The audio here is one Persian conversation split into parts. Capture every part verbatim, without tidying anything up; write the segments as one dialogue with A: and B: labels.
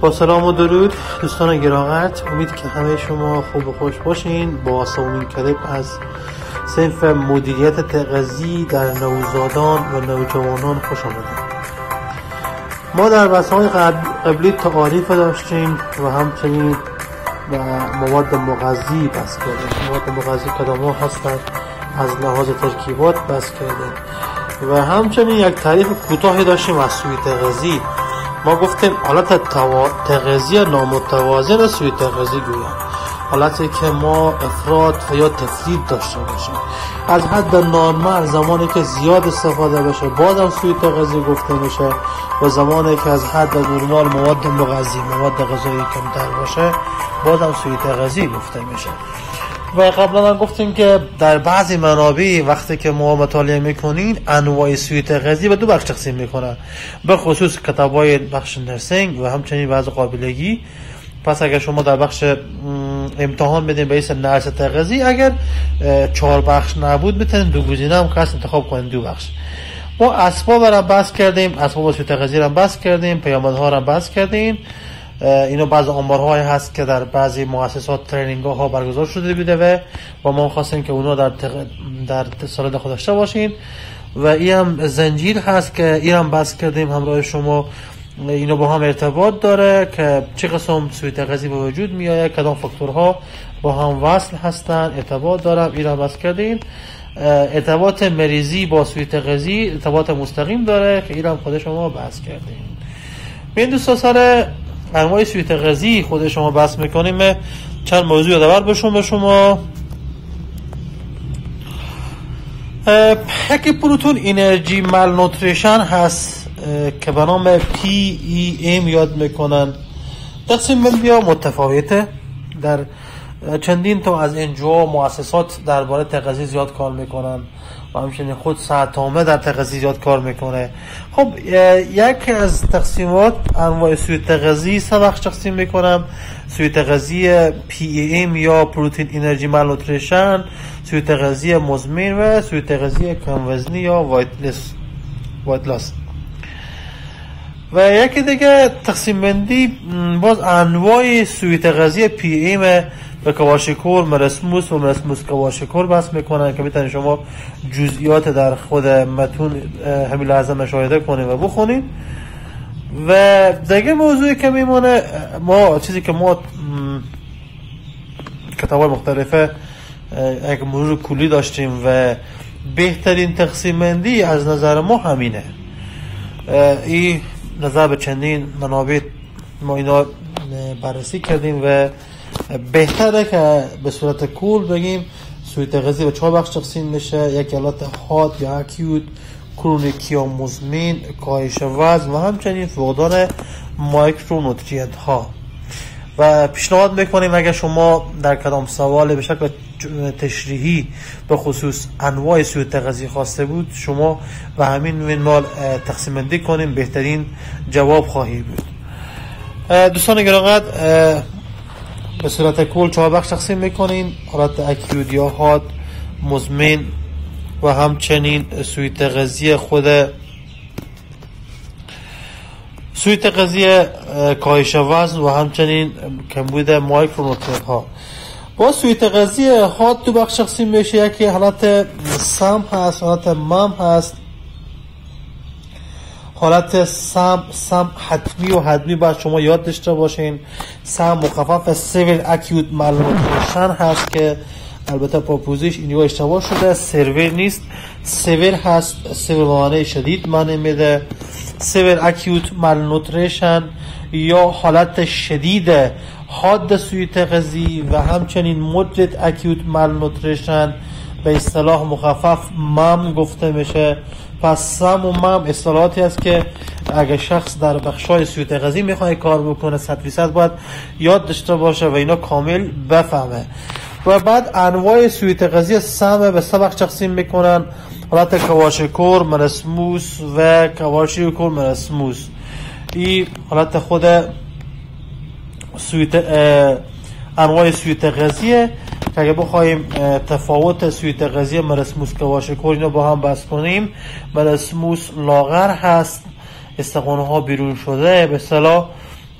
A: با سلام و درود دوستان گرامت، امید که همه شما خوب و خوش باشین. با سومین کلیپ از صنف مدیریت تغذی در نوزادان و نوجوانان خوش آمدید. ما در بحث‌های قبلی تعاریف داشتیم و همچنین مواد مغذی بحث کردیم. مواد مغذی کدام ها هستند از لحاظ ترکیبات بحث کردیم و همچنین یک تعریف کوتاهی داشتیم از سوی تغذی. ما گفتیم حالت تغذی نامتوازن سوی تغذی گویند حالتی که ما افراط یا تفرید داشته باشیم. از حد نرمال زمانی که زیاد استفاده بشه بازم سوی تغذی گفته میشه و زمانی که از حد نرمال مواد مغذی مواد غذایی کمتر باشه بازم سوی تغذی گفته میشه. و قبلا هم گفتیم که در بعضی منابع وقتی که ما مطالعه میکنین انواع سوی تغذی به دو بخش تقسیم میکنن، به خصوص کتابای بخش نرسینگ و همچنین بعض قابلگی. پس اگر شما در بخش امتحان بدین به اسم نرس تغذی، اگر چهار بخش نبود میتونین دو گزینه هم خاص انتخاب کنین، دو بخش. ما اسباب را بحث کردیم، اسباب سوی تغذی را بحث کردیم، پیامدها را بحث کردیم. اینو بعض آمارهایی هست که در بعضی مؤسسات ترینینگ ها برگزار شده بوده و و ما خواستیم که اونا در تق... در سالاد خود داشته باشین. و این هم زنجیر هست که این هم بحث کردیم همراه شما. اینو با هم ارتباط داره که چه قسم سوی تغذی به وجود میآید، کدام فاکتورها با هم وصل هستن، ارتباط داره. این هم بحث کردیم. ارتباط مریضی با سوی تغذی ارتباط مستقیم داره که این هم خود شما بحث کردیم. این دوستا سر انواع سوی تغذی خود شما بحث میکنیم. چند موضوع یادآور بشم به شما. یک پروتون انرژی مال نوتریشن هست که به نام پی ای ام یاد میکنن. تقسیم بندی ها متفاوته. در چندین تا از انجا مؤسسات درباره تغذیه زیاد کار میکنن و همچنین خود ساعتنامه در تغذیه زیاد کار میکنه. خب یک از تقسیمات انواع سوی تغذی سه بخش تقسیم میکنم: سوی تغذی پی ای ام یا پروتین انرژی مال نوتریشن، سوی تغذی مزمن و سوی تغذی کم وزنی یا وایت لاس. و یکی دیگه تقسیم بندی باز انواع سوی تغذی پی ای ام و کواشیکور، مرسموس و مرسموس کواشیکور بحث میکنن که میتونید شما جزئیات در خود متن همین لحظه مشاهده کنید و بخونید. و دیگه موضوعی که میمونه، ما چیزی که ما کتاب‌های مختلفه یک مرور کلی داشتیم و بهترین تقسیم بندی از نظر ما همینه. این نظر به چندین منابع ما اینا بررسی کردیم و بهتره که به صورت کل بگیم سوی تغذی به چهار بخش تقسیم میشه: یک حالت حاد یا اکیوت، کرونیک یا مزمن، کاهش وزن و همچنین فقدان مایکرونوتریانت ها. و پیشنهاد میکنیم اگر شما در کدام سوال به شکل تشریحی به خصوص انواع سوی تغذی خواسته بود، شما و همین منوال تقسیم بندی کنیم، بهترین جواب خواهی بود. دوستان گرامی، به صورت کل چهار بخش تقسیم میکنین: حالت اکیوت یا حاد، مزمن و همچنین سوی تغذی خود سوی تغذی کاهش وزن و همچنین کمبود مایکرونوتریانت ها. با سوی تغذی حاد دو بخش تقسیم میشه: یکی حالت سم هست، حالت مم هست. حالت سم سم حتمی و حتمی باید شما یاد داشته باشین. سم مخفف سیویر اکیوت مالنوتریشن هست که البته پاپوزیش اینجا اشتباه شده، سیویر نیست، سیویر هست. سیویر معنی شدید معنی میده. سیویر اکیوت مالنوتریشن یا حالت شدید حاد سوی تغذی و همچنین مدرت اکیوت مالنوتریشن به اصطلاح مخفف مم گفته میشه. پس سم و مم اصطلاحاتی است که اگر شخص در بخشای سوی تغذی میخواد کار بکنه صد فیصد باید یاد داشته باشه و اینا کامل بفهمه. و بعد انواع سوی تغذی سم به سه بخش تقسیم میکنن: حالت کواشیکور، مرسموس و کواشیکور مرسموس. این حالت خود سوی انواع سوی تغذیه که اگه بخوایم تفاوت سوی تغذی مرسموس کواشیکور اینو با هم بحث کنیم، مرسموس لاغر هست، استخوان‌ها بیرون شده، به اصطلاح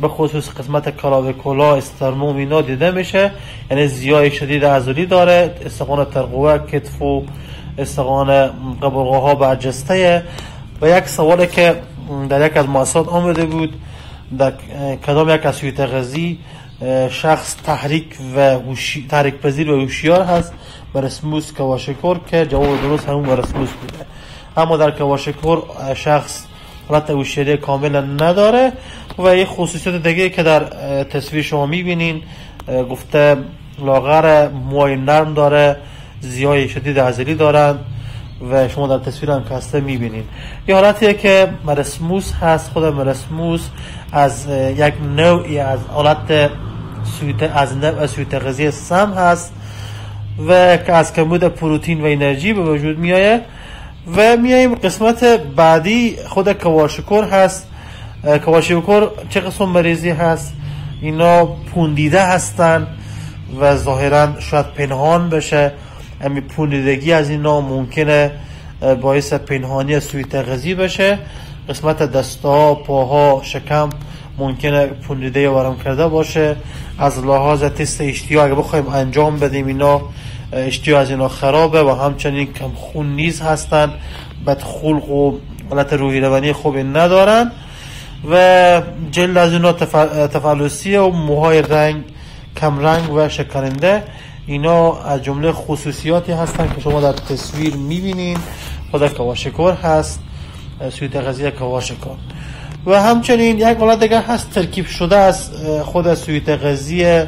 A: به خصوص قسمت کلاویکولا، استرنوم اینا دیده میشه، یعنی زیای شدید عضلی داره. استخوان ترقوه، کتف و استخوان قبرقه ها برجسته. و یک سوالی که در یک از مؤسسات آمده بود، در کدام یک از سوی تغذی شخص تحریک و هوشی... تحریک پذیر و هوشیار هست؟ مرسموس کواشکور، که جواب درست همون مرسموس بوده. اما در کواشکور شخص حالت هوشیاری کاملا نداره. و یه خصوصیت دیگه که در تصویر شما میبینین، گفته لاغر، موهای نرم داره، زیای شدید عضلی دارن و شما در تصویر هم کاسته میبینین. یه حالتیه که مرسموس هست. خود مرسموس از یک نوعی از حالت سویت از نوع سویت غذایی سم هست و که از کمبود پروتئین و انرژی به وجود میایه. و میاییم قسمت بعدی، خود کواشکور هست. کواشکور چه قسم مریضی هست؟ اینا پوندیده هستن و ظاهرا شاید پنهان بشه. امی پوندیدگی از اینا ممکنه باعث پنهانی سوی تغذی بشه. قسمت دستها، پاها، شکم ممکنه پوندیده ورم کرده باشه. از لحاظ تست اشتیا اگه بخوایم انجام بدیم، اینا اشتیا از اینا خرابه و همچنین کم خون نیز هستن، بد خلق و حالت روحی روانی خوبی ندارن و جلد از اینا تفلوسیه و موهای رنگ کم رنگ و شکرنده. اینا از جمله خصوصیاتی هستن که شما در تصویر میبینین. خود کواشکور هست، سوی تغذیه کواشکور. و همچنین یک حالت دیگه هست ترکیب شده از خود سوی تغذیه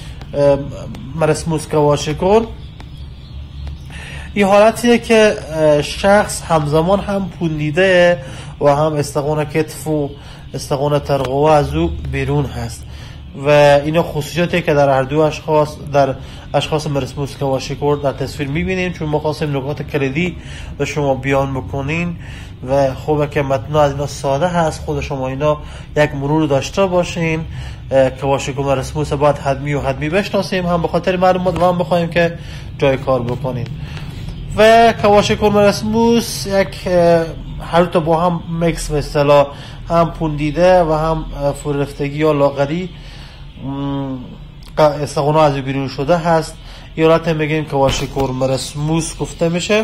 A: مرسموس کواشکور. این حالتیه که شخص همزمان هم پوندیده و هم استخوان کتف و استخوان ترقوه از او بیرون هست و اینا خصوصیاتی که در هر دو اشخاص در اشخاص مرسموس کواشکور در تصویر میبینیم. چون ما خواستیم نکات کلیدی به شما بیان بکنین و خوبه که متن از اینا ساده هست، خود شما اینا یک مرور داشته باشین. کواشکور مرسموس باید حتمی و حتمی بشناسیم، هم به خاطر معلومات و هم بخوایم که جای کار بکنین. و کواشکور مرسموس یک هر تا با هم مکس به اصطلاح، هم پوندیده و هم فرفتگی یا لاغری استخوان‌ها از بیرون شده هست. این حالت میگیم کواشکور مرسموس گفته میشه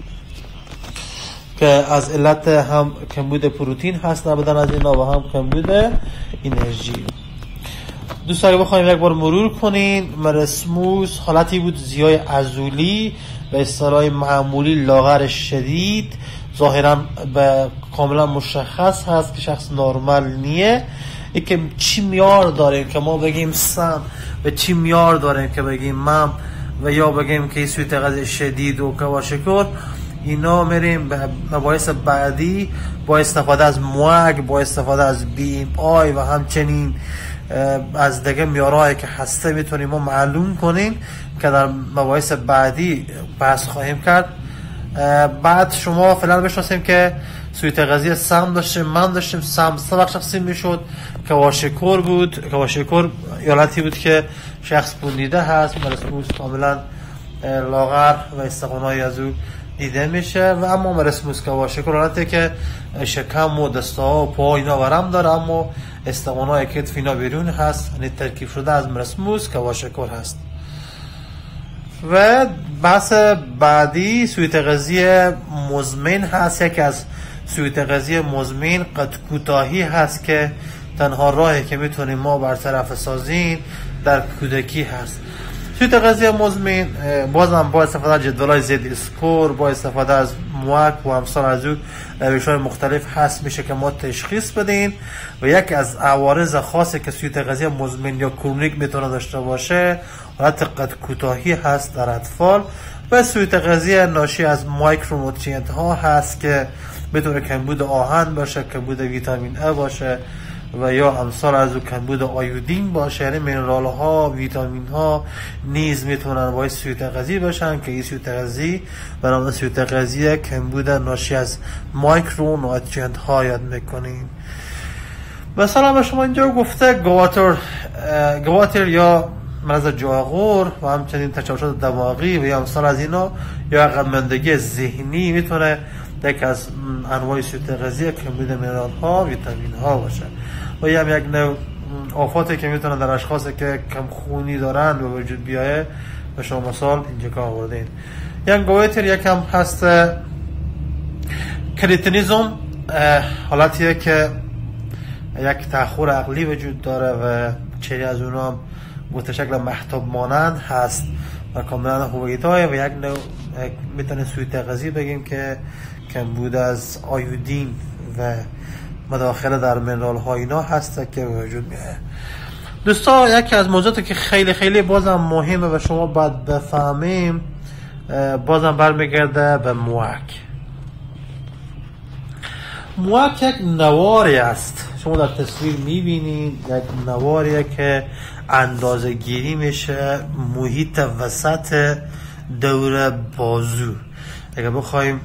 A: که از علت هم کمبود پروتئین هست در بدن از اینا و هم کمبود انرژی. دوستان اگه بخوایم یک بار مرور کنین، مرسموس حالتی بود زیای عضلی به اصطلاح معمولی لاغر شدید، ظاهرا به کاملا مشخص هست که شخص نرمال نیه. ای که چی میار داره که ما بگیم سم و چی میار داره که بگیم مم و یا بگیم که سوی تغذیه شدید و کواشکور. اینا میریم به مباحث بعدی با استفاده از موگ، با استفاده از بی ام آی و همچنین از دیگه میارایی که هسته میتونیم ما معلوم کنیم که در مباحث بعدی بحث خواهیم کرد. بعد شما فعلا بشناسیم که سوی تغذیه سم داشتیم، من داشتیم. سم سه تقسیم میشد. کواشکور بود. کواشکور حالتی بود که شخص پوندیده هست، مرسموس کاملا لاغر و استخوان‌های از او دیده میشه. و اما مرسموس کواشکور حالتی که شکم و دستها و پا اینا ورم داره اما استخوان‌های کتف اینا بیرون هست، یعنی ترکیب شده از مرسموس کواشکور هست. و بحث بعدی سوی تغذیه مزمن هست. یکی از سوی تغذیه مزمن قد کوتاهی هست که تنها راهی که میتونیم ما برطرف سازین در کودکی هست. سوی تغذیه مزمن بازم با استفاده از جدولای زد اسکور، با استفاده از موک و امثال از او روش‌های مختلف هست میشه که ما تشخیص بدین. و یک از عوارض خاصی که سوی تغذیه مزمن یا کرونیک میتونه داشته باشه حالت قد کوتاهی هست در اطفال. و سوی تغذیه ناشی از مایکرونوتریانت ها هست که میتونه کمبود آهن باشه، کمبود ویتامین ا باشه و یا امثال از او کمبود آیودین باشه، یعنی مینرال ها، ویتامین ها نیز میتونن باعث سوی تغذیه باشن که این سوی تغذیه برای سوی تغذیه کمبود ناشی از مایکرونوتریانت ها یاد میکنیم. مثلا به شما اینجا گفته گواتر گواتر یا مرض جاغور و همچنین تشوشات دماغی و یا امثال از اینا یا عقب‌ماندگی ذهنی میتونه یک از انواع سوء تغذیه کمبود مینرال ها، ویتامین ها باشه. و یا یک نوع آفاتی که میتونه در اشخاصی که کم خونی دارن به وجود بیایه به شما مثال اینجا که آوردین. یک گویتر یکم هست کریتینیزم، حالتیه که یک تأخر عقلی وجود داره و چهره از اونا هم به شکل محتاب مانند هست و کاملا هویت های و یک نوع میتونه سوی تغذی بگیم که کمبود از آیودین و مداخله در منرال ها اینا هست که وجود میاد. دوستا یکی از موضوعاتی که خیلی خیلی بازم مهمه و شما باید بفهمیم بازم برمیگرده به موک. موک یک نواری است، شما در تصویر میبینید یک نواریه که اندازه گیری میشه محیط وسط دور بازو. اگر بخوایم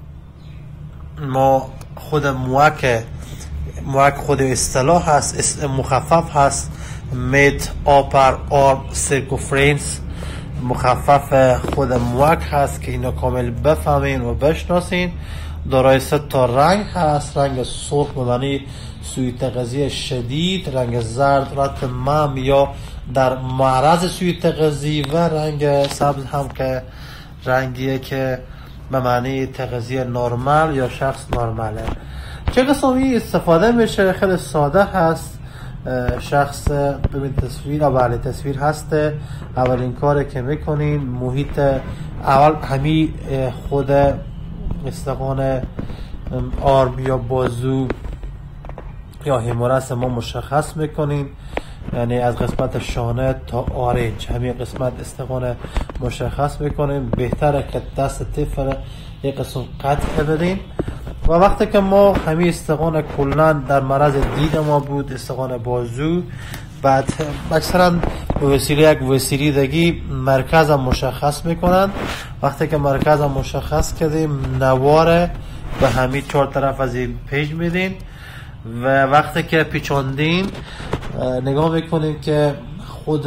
A: ما خود موک موک خود اصطلاح هست، مخفف هست مید آپر آرم سیرکوفرنس، مخفف خود موک هست که اینا کامل بفهمین و بشناسین. دارای سه تا رنگ هست، رنگ سرخ به معنی سوی تغذیه شدید، رنگ زرد رتمم یا در معرض سوی تغذیه و رنگ سبز هم که رنگیه که به معنی تغذیه نرمال یا شخص نرماله. چه قسمی استفاده میشه؟ خیلی ساده هست. شخص ببین تصویر اولی تصویر هست، اولین کاری که میکنین محیط اول همی خود استخوان آرم یا بازو یا همورس ما مشخص میکنین، یعنی از قسمت شانه تا آرنج همین قسمت استخوان مشخص میکنین. بهتره که دست طفل یک قسم قطع بدین و وقتی که ما همین استخوان کلن در مرض دید ما بود استخوان بازو، بعد اکثرا به وسیله یک وسیله دیگی مرکز هم مشخص میکنن. وقتی که مرکز هم مشخص کردیم نواره به همین چهار طرف از این پیج میدین و وقتی که پیچاندین نگاه میکنیم که خود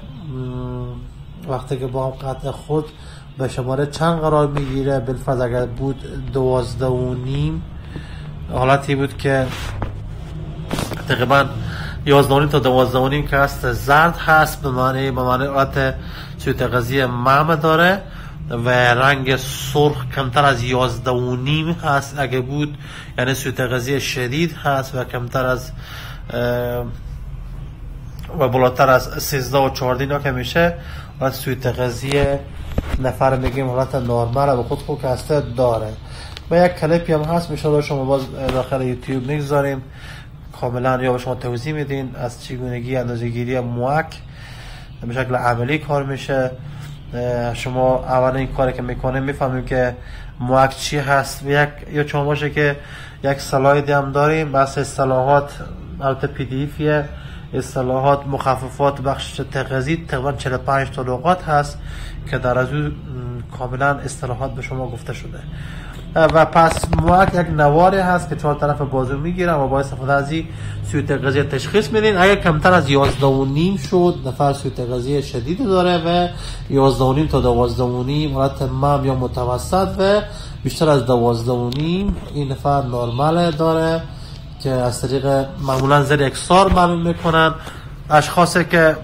A: وقتی که با هم قطع خود به شماره چند قرار میگیره. بالفرض اگر بود دوازده و نیم، حالتی بود که تقریبا یازده و نیم تا دوازده و نیم که هست زرد هست به معنی به معنی حالت سوی تغذیه مهم داره و رنگ سرخ کمتر از یازده و نیم هست اگه بود، یعنی سوی تغذیه شدید هست و کمتر از و بالاتر از سیزده و چهارده اینا که میشه و سوی تغذیه نفر میگیم حالت نرمال و خود خود که هسته داره. و یک کلیپی هم هست میشه شما باز داخل یوتیوب میگذاریم کاملا یا به شما توضیح میدین از چگونگی اندازه‌گیری موک به شکل عملی کار میشه. شما اول این کاری که میکنیم میفهمیم که موک چی هست. یک یا چون باشه که یک سلایدی هم داریم بس اصطلاحات البته پی دی افیه، اصطلاحات مخففات بخش تغذیه تقریبا چهل و پنج تا لغات هست که در از اون کاملا اصطلاحات به شما گفته شده. و پس موک یک نواری هست که چهار طرف بازو میگیرن و با استفاده از این سوی تغذیه تشخیص میدین. اگر کمتر از یازده و نیم شد نفر سوی تغذیه شدید داره و یازده و نیم تا دوازده و نیم حالت مم یا متوسط و بیشتر از دوازده و نیم این نفر نرمال داره که از طریق معمولا زیر یک سال معلوم میکنن. اشخاصی که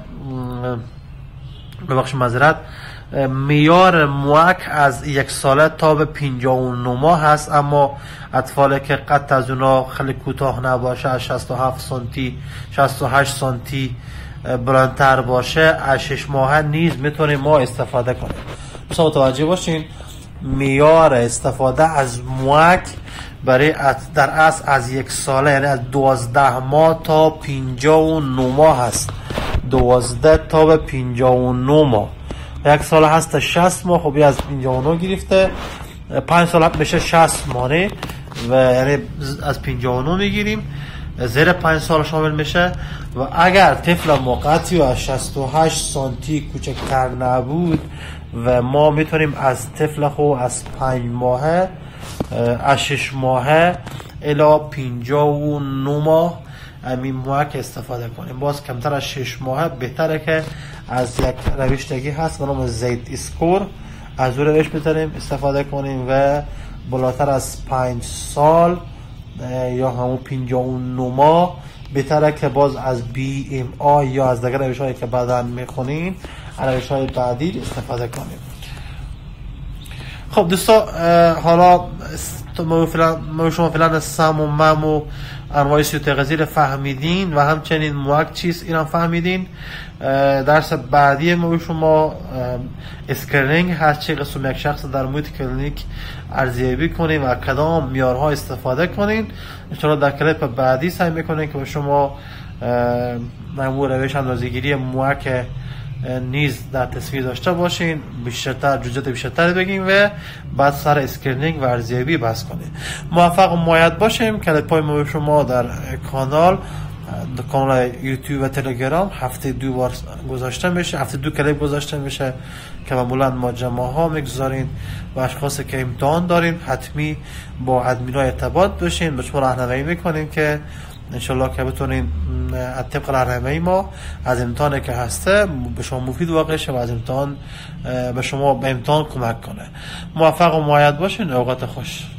A: ببخش معذرت میار موک از یک ساله تا به پنجاه و نه ماه هست، اما اطفالی که قد از اونا خیلی کوتاه نباشه از شصت و هفت سانتی شصت و هشت سانتی بلندتر باشه از شش ماه نیز میتونیم ما استفاده کنیم. بسیار متوجه باشین میار استفاده از موک برای در اصل از یک ساله یعنی از دوازده ماه تا پنجاه و نه ماه هست. دوازده تا به پنجاه و نه ماه، یک سال هست شصت ماه، خب از پنجاه و نه گرفته پنج سال میشه شصت مانه و یعنی از پنجاه و نه میگیریم زیر پنج سال شامل میشه. و اگر طفل موقتی و از شصت و هشت سانتی کوچکتر نبود و ما میتونیم از طفل خو از پنج ماهه از شش ماهه الی پنجاه و نه ماه همین موک استفاده کنیم. باز کمتر از شش ماه بهتره که از یک روشتگی هست به نام زید اسکور از اون روش میتونیم استفاده کنیم و بالاتر از پنج سال یا همون پنجاه و نه ماه بهتره که باز از بی ام آی یا از دیگر روش هایی که بعدا میخونین روش های بعدی استفاده کنیم. خب دوستا، حالا ما شما فعلا سم و مم و انواع سوء تغذیه رو فهمیدین و همچنین موک چیست این هم فهمیدین. درس بعدی ما شما اسکرینینگ هست، چه قسم یک شخص در محیط کلینیک ارزیابی کنیم و کدام معیارها استفاده کنین. ان شاء الله در کلیپ بعدی سعی میکنین که با شما نمو روش اندازه‌گیری موک نیز در تصویر داشته باشین، بیشتر جزئیات بیشتر بگیم و بعد سر اسکرینینگ و ارزیابی بحث کنیم. موفق و مؤید باشیم. کلیپ‌های ما شما در کانال کانال یوتیوب و تلگرام هفته دو بار گذاشته میشه، هفته دو کلیپ گذاشته میشه که معمولا ما جمعه ها میگذارین و اشخاصی که امتحان دارین حتمی با ادمینای ارتباط باشین، به شما راهنمایی میکنیم که انشالله که بتونین از طبق راهنمایی ما از امتحانی که هسته به شما مفید واقع شه و از امتحان به شما به امتحان کمک کنه. موفق و مؤید باشین. اوقات خوش.